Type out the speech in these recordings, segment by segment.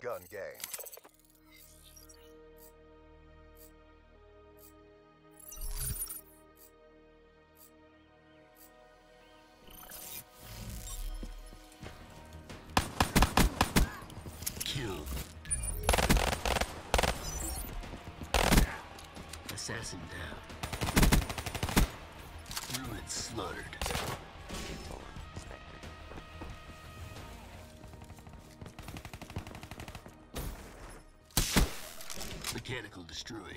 gun game. Kill. Assassin down. Ruin slaughtered. Mechanical destroyed.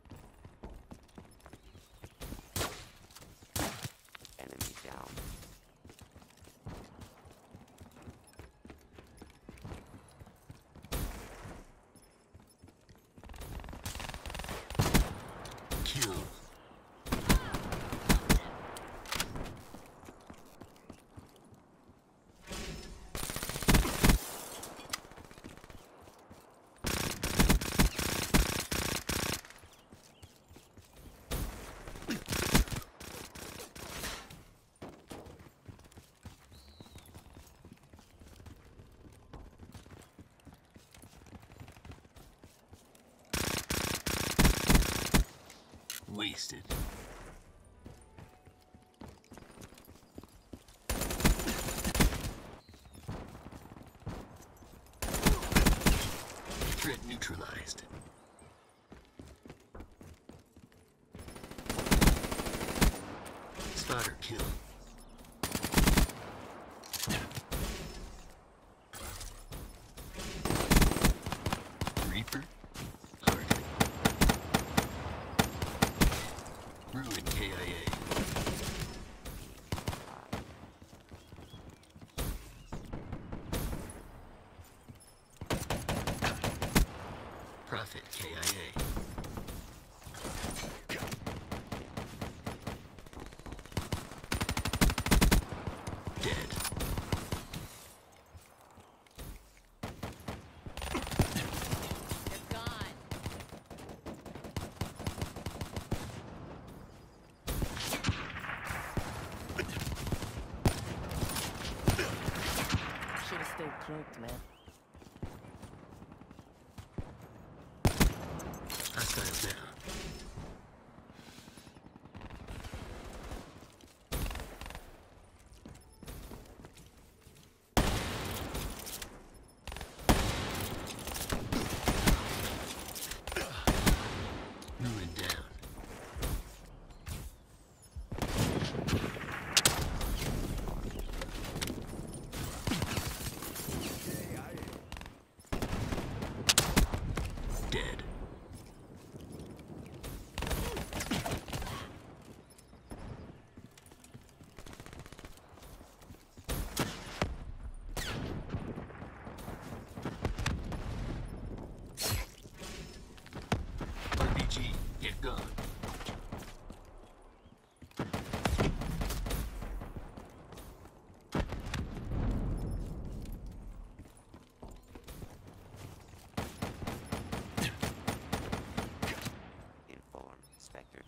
Enemy down. Kill. Wasted. Threat neutralized. Spotter kill. Reaper? Hardly. Ruin KIA. Profit KIA. Dead. They're gone. Should've stayed cloaked, man. Hostile down. Ruin down. Dead. RPG, get gone. Inform Spectre.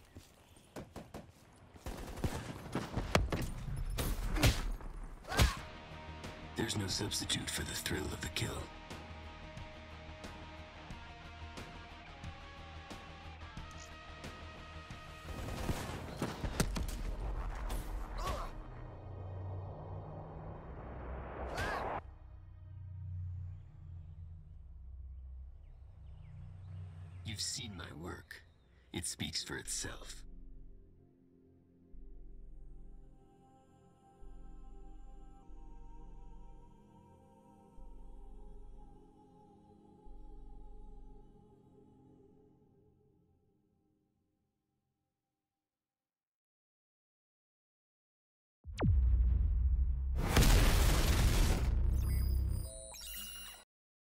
There's no substitute for the thrill of the kill. You've seen my work. It speaks for itself.